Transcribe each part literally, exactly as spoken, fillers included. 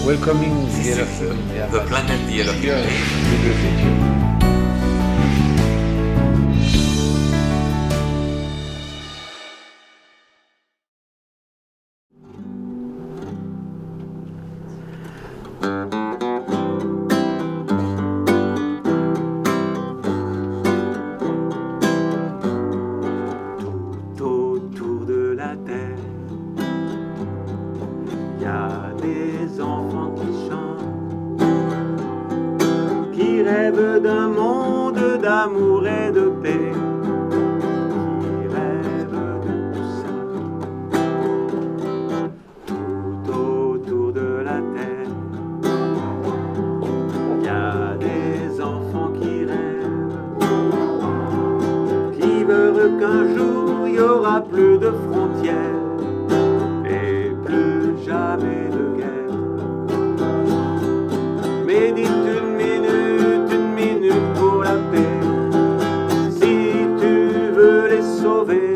welcoming the C'est yellow ce- fever. Yeah, the but planet the yellow here fever. it's bigger feature. Autour de la terre, il y a des enfants qui chantent, qui rêvent d'un monde d'amour et de paix, qui rêvent de tout ça. Tout autour de la terre, il y a des enfants qui rêvent, qui veulent qu'un jour il n'y aura plus de frontières et plus jamais de guerre. Médite une minute, une minute pour la paix, si tu veux les sauver.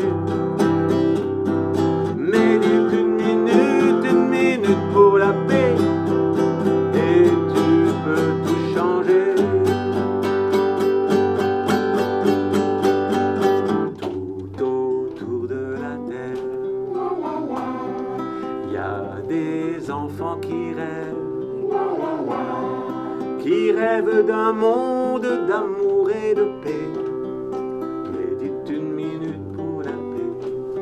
Médite une minute, une minute pour la paix, et tu peux tout changer. Il y a des enfants qui rêvent, qui rêvent d'un monde d'amour et de paix. Médite une minute pour la paix.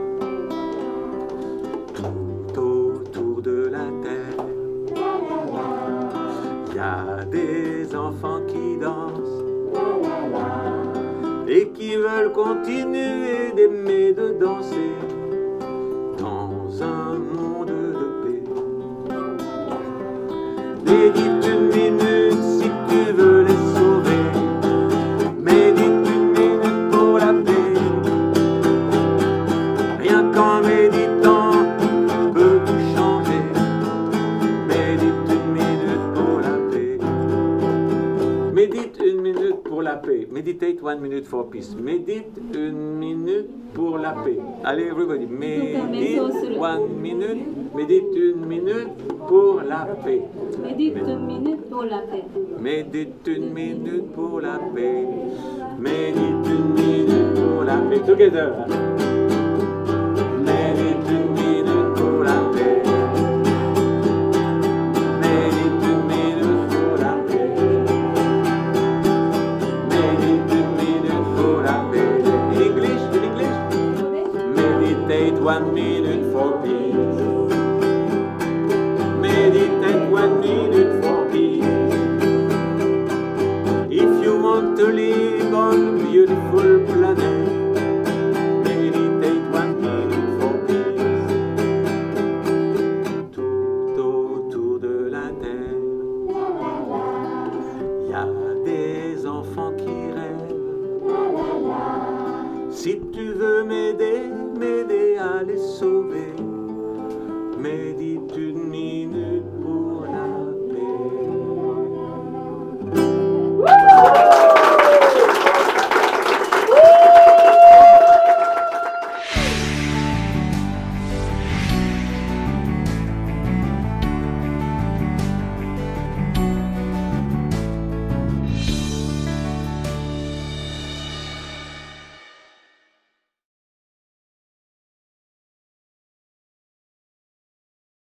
Tout autour de la terre, il y a des enfants qui dansent et qui veulent continuer d'aimer, de danser dans un monde de paix. Médite une minute si tu veux les sauver. Médite une minute pour la paix. Rien qu'en méditant, tu peux tout changer. Médite une minute pour la paix. Médite une minute pour la paix. Meditate one minute for peace. Médite une minute pour la paix. Allez, everybody. Médite one minute. Médite une minute pour la paix. Médite une minute pour la paix. Médite une minute pour la paix. Médite une minute pour la paix. Together. Médite une minute pour la paix. Médite une minute pour la paix. Médite une minute pour la paix. In English, in English. Meditate one minute for peace. Meditate one minute for peace. If you want to live on a beautiful planet, meditate one minute for peace. Tout autour de la terre, il y a des enfants qui rêvent. Si tu veux m'aider, m'aider à les sauver. Médite une minute